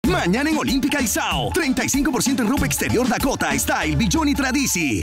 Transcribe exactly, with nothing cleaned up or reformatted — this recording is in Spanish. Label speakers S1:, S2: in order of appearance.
S1: Mañana en Olímpica y Sao, treinta y cinco por ciento en ropa exterior Dakota, Style, Billón y Tradici.